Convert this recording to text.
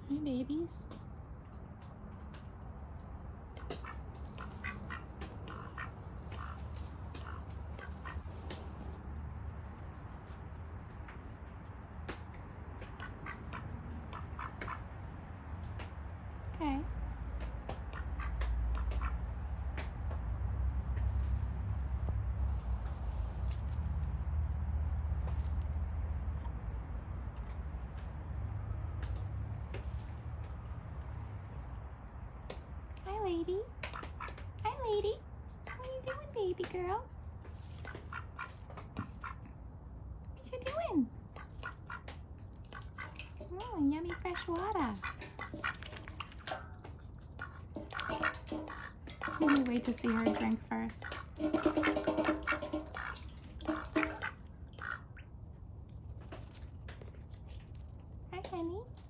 Hi, babies. Okay. Hi, lady. Hi, lady. What are you doing, baby girl? What you doing? Oh, yummy fresh water. Let me wait to see her drink first. Hi, honey.